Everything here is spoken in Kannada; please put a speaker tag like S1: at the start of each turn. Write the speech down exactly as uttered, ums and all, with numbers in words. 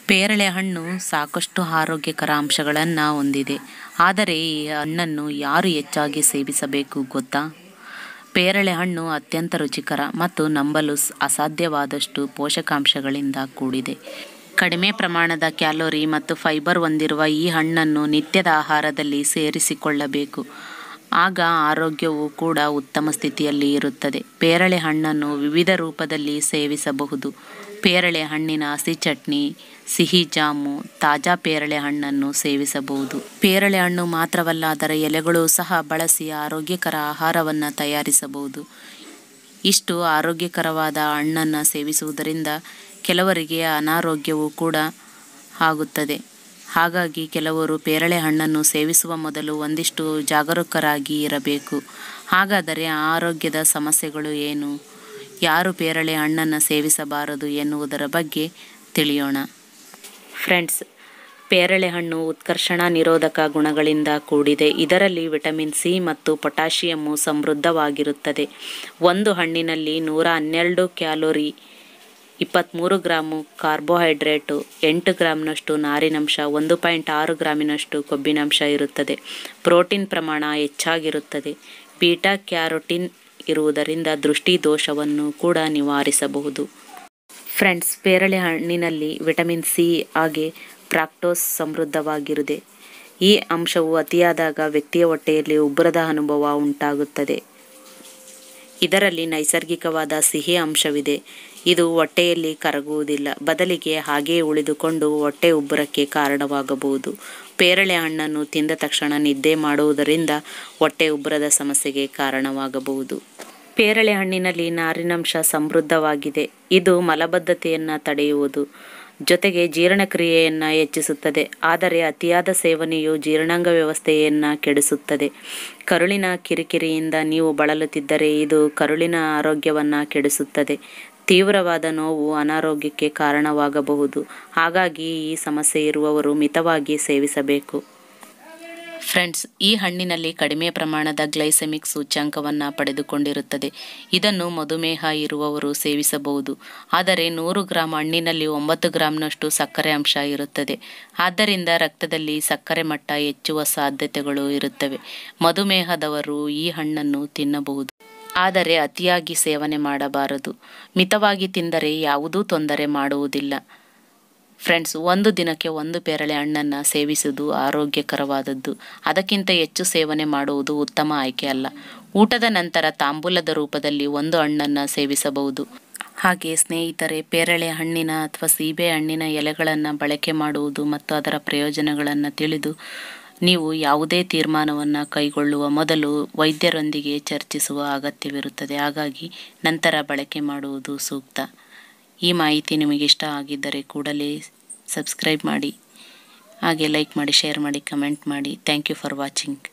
S1: ಪೇರಳೆ ಹಣ್ಣು ಸಾಕಷ್ಟು ಆರೋಗ್ಯಕರ ಅಂಶಗಳನ್ನು ಹೊಂದಿದೆ. ಆದರೆ ಈ ಹಣ್ಣನ್ನು ಯಾರು ಹೆಚ್ಚಾಗಿ ಸೇವಿಸಬೇಕು ಗೊತ್ತಾ? ಪೇರಳೆ ಹಣ್ಣು ಅತ್ಯಂತ ರುಚಿಕರ ಮತ್ತು ನಂಬಲು ಅಸಾಧ್ಯವಾದಷ್ಟು ಪೋಷಕಾಂಶಗಳಿಂದ ಕೂಡಿದೆ. ಕಡಿಮೆ ಪ್ರಮಾಣದ ಕ್ಯಾಲೋರಿ ಮತ್ತು ಫೈಬರ್ ಹೊಂದಿರುವ ಈ ಹಣ್ಣನ್ನು ನಿತ್ಯದ ಆಹಾರದಲ್ಲಿ ಸೇರಿಸಿಕೊಳ್ಳಬೇಕು. ಆಗ ಆರೋಗ್ಯವು ಕೂಡ ಉತ್ತಮ ಸ್ಥಿತಿಯಲ್ಲಿ ಇರುತ್ತದೆ. ಪೇರಳೆ ಹಣ್ಣನ್ನು ವಿವಿಧ ರೂಪದಲ್ಲಿ ಸೇವಿಸಬಹುದು. ಪೇರಳೆ ಹಣ್ಣಿನ ಹಸಿ ಚಟ್ನಿ, ಸಿಹಿ ಜಾಮು, ತಾಜಾ ಪೇರಳೆ ಹಣ್ಣನ್ನು ಸೇವಿಸಬಹುದು. ಪೇರಳೆ ಹಣ್ಣು ಮಾತ್ರವಲ್ಲ, ಅದರ ಎಲೆಗಳು ಸಹ ಬಳಸಿ ಆರೋಗ್ಯಕರ ಆಹಾರವನ್ನು ತಯಾರಿಸಬಹುದು. ಇಷ್ಟು ಆರೋಗ್ಯಕರವಾದ ಹಣ್ಣನ್ನು ಸೇವಿಸುವುದರಿಂದ ಕೆಲವರಿಗೆ ಅನಾರೋಗ್ಯವೂ ಕೂಡ ಆಗುತ್ತದೆ. ಹಾಗಾಗಿ ಕೆಲವರು ಪೇರಳೆ ಹಣ್ಣನ್ನು ಸೇವಿಸುವ ಮೊದಲು ಒಂದಿಷ್ಟು ಜಾಗರೂಕರಾಗಿ ಇರಬೇಕು. ಹಾಗಾದರೆ ಆರೋಗ್ಯದ ಸಮಸ್ಯೆಗಳು ಏನು? ಯಾರು ಪೇರಳೆ ಹಣ್ಣನ್ನು ಸೇವಿಸಬಾರದು ಎನ್ನುವುದರ ಬಗ್ಗೆ ತಿಳಿಯೋಣ. ಫ್ರೆಂಡ್ಸ್, ಪೇರಳೆ ಹಣ್ಣು ಉತ್ಕರ್ಷಣ ನಿರೋಧಕ ಗುಣಗಳಿಂದ ಕೂಡಿದೆ. ಇದರಲ್ಲಿ ವಿಟಮಿನ್ ಸಿ ಮತ್ತು ಪೊಟ್ಯಾಷಿಯಮ್ಮು ಸಮೃದ್ಧವಾಗಿರುತ್ತದೆ. ಒಂದು ಹಣ್ಣಿನಲ್ಲಿ ನೂರ ಹನ್ನೆರಡು ಕ್ಯಾಲೋರಿ, ಇಪ್ಪತ್ತ್ಮೂರು ಗ್ರಾಮು ಕಾರ್ಬೋಹೈಡ್ರೇಟು, ಎಂಟು ಗ್ರಾಂನಷ್ಟು ನಾರಿನಂಶ, ಒಂದು ಪಾಯಿಂಟ್ ಆರು ಗ್ರಾಮಿನಷ್ಟು ಕೊಬ್ಬಿನಂಶ ಇರುತ್ತದೆ. ಪ್ರೋಟೀನ್ ಪ್ರಮಾಣ ಹೆಚ್ಚಾಗಿರುತ್ತದೆ. ಬೀಟಾ ಕ್ಯಾರೋಟಿನ್ ಇರುವುದರಿಂದ ದೃಷ್ಟಿ ದೋಷವನ್ನು ಕೂಡ ನಿವಾರಿಸಬಹುದು. ಫ್ರೆಂಡ್ಸ್, ಪೇರಳೆ ಹಣ್ಣಿನಲ್ಲಿ ವಿಟಮಿನ್ ಸಿ ಹಾಗೆ ಫ್ರಕ್ಟೋಸ್ ಸಮೃದ್ಧವಾಗಿರುತ್ತದೆ. ಈ ಅಂಶವು ಅತಿಯಾದಾಗ ವ್ಯಕ್ತಿಯ ಹೊಟ್ಟೆಯಲ್ಲಿ ಉಬ್ಬರದ ಅನುಭವ ಉಂಟಾಗುತ್ತದೆ. ಇದರಲ್ಲಿ ನೈಸರ್ಗಿಕವಾದ ಸಿಹಿ ಅಂಶವಿದೆ. ಇದು ಹೊಟ್ಟೆಯಲ್ಲಿ ಕರಗುವುದಿಲ್ಲ, ಬದಲಿಗೆ ಹಾಗೆಯೇ ಉಳಿದುಕೊಂಡು ಹೊಟ್ಟೆ ಉಬ್ಬರಕ್ಕೆ ಕಾರಣವಾಗಬಹುದು. ಪೇರಳೆ ಹಣ್ಣನ್ನು ತಿಂದ ತಕ್ಷಣ ನಿದ್ದೆ ಮಾಡುವುದರಿಂದ ಹೊಟ್ಟೆ ಉಬ್ಬರದ ಸಮಸ್ಯೆಗೆ ಕಾರಣವಾಗಬಹುದು. ಪೇರಳೆ ಹಣ್ಣಿನಲ್ಲಿ ನಾರಿನಂಶ ಸಮೃದ್ಧವಾಗಿದೆ. ಇದು ಮಲಬದ್ಧತೆಯನ್ನು ತಡೆಯುವುದು ಜೊತೆಗೆ ಜೀರ್ಣಕ್ರಿಯೆಯನ್ನು ಹೆಚ್ಚಿಸುತ್ತದೆ. ಆದರೆ ಅತಿಯಾದ ಸೇವನೆಯು ಜೀರ್ಣಾಂಗ ವ್ಯವಸ್ಥೆಯನ್ನು ಕೆಡಿಸುತ್ತದೆ. ಕರುಳಿನ ಕಿರಿಕಿರಿಯಿಂದ ನೀವು ಬಳಲುತ್ತಿದ್ದರೆ ಇದು ಕರುಳಿನ ಆರೋಗ್ಯವನ್ನು ಕೆಡಿಸುತ್ತದೆ. ತೀವ್ರವಾದ ನೋವು ಅನಾರೋಗ್ಯಕ್ಕೆ ಕಾರಣವಾಗಬಹುದು. ಹಾಗಾಗಿ ಈ ಸಮಸ್ಯೆ ಇರುವವರು ಮಿತವಾಗಿ ಸೇವಿಸಬೇಕು. ಫ್ರೆಂಡ್ಸ್, ಈ ಹಣ್ಣಿನಲ್ಲಿ ಕಡಿಮೆ ಪ್ರಮಾಣದ ಗ್ಲೈಸೆಮಿಕ್ ಸೂಚ್ಯಂಕವನ್ನು ಪಡೆದುಕೊಂಡಿರುತ್ತದೆ. ಇದನ್ನು ಮಧುಮೇಹ ಇರುವವರು ಸೇವಿಸಬಹುದು. ಆದರೆ ನೂರು ಗ್ರಾಂ ಹಣ್ಣಿನಲ್ಲಿ ಒಂಬತ್ತು ಗ್ರಾಂನಷ್ಟು ಸಕ್ಕರೆ ಅಂಶ ಇರುತ್ತದೆ. ಆದ್ದರಿಂದ ರಕ್ತದಲ್ಲಿ ಸಕ್ಕರೆ ಮಟ್ಟ ಹೆಚ್ಚುವ ಸಾಧ್ಯತೆಗಳು ಇರುತ್ತವೆ. ಮಧುಮೇಹದವರು ಈ ಹಣ್ಣನ್ನು ತಿನ್ನಬಹುದು. ಆದರೆ ಅತಿಯಾಗಿ ಸೇವನೆ ಮಾಡಬಾರದು. ಮಿತವಾಗಿ ತಿಂದರೆ ಯಾವುದೂ ತೊಂದರೆ ಮಾಡುವುದಿಲ್ಲ. ಫ್ರೆಂಡ್ಸ್, ಒಂದು ದಿನಕ್ಕೆ ಒಂದು ಪೇರಳೆ ಹಣ್ಣನ್ನು ಸೇವಿಸುವುದು ಆರೋಗ್ಯಕರವಾದದ್ದು. ಅದಕ್ಕಿಂತ ಹೆಚ್ಚು ಸೇವನೆ ಮಾಡುವುದು ಉತ್ತಮ ಆಯ್ಕೆ ಅಲ್ಲ. ಊಟದ ನಂತರ ತಾಂಬೂಲದ ರೂಪದಲ್ಲಿ ಒಂದು ಹಣ್ಣನ್ನು ಸೇವಿಸಬಹುದು. ಹಾಗೆ ಸ್ನೇಹಿತರೆ, ಪೇರಳೆ ಹಣ್ಣಿನ ಅಥವಾ ಸೀಬೆ ಹಣ್ಣಿನ ಎಲೆಗಳನ್ನು ಬಳಕೆ ಮಾಡುವುದು ಮತ್ತು ಅದರ ಪ್ರಯೋಜನಗಳನ್ನು ತಿಳಿದು ನೀವು ಯಾವುದೇ ತೀರ್ಮಾನವನ್ನು ಕೈಗೊಳ್ಳುವ ಮೊದಲು ವೈದ್ಯರೊಂದಿಗೆ ಚರ್ಚಿಸುವ ಅಗತ್ಯವಿರುತ್ತದೆ. ಹಾಗಾಗಿ ನಂತರ ಬಳಕೆ ಮಾಡುವುದು ಸೂಕ್ತ. ಈ ಮಾಹಿತಿ ನಿಮಗೆ ಇಷ್ಟ ಆಗಿದ್ದರೆ ಕೂಡಲೇ ಸಬ್ಸ್ಕ್ರೈಬ್ ಮಾಡಿ, ಹಾಗೆ ಲೈಕ್ ಮಾಡಿ, ಶೇರ್ ಮಾಡಿ, ಕಮೆಂಟ್ ಮಾಡಿ. Thank you for watching.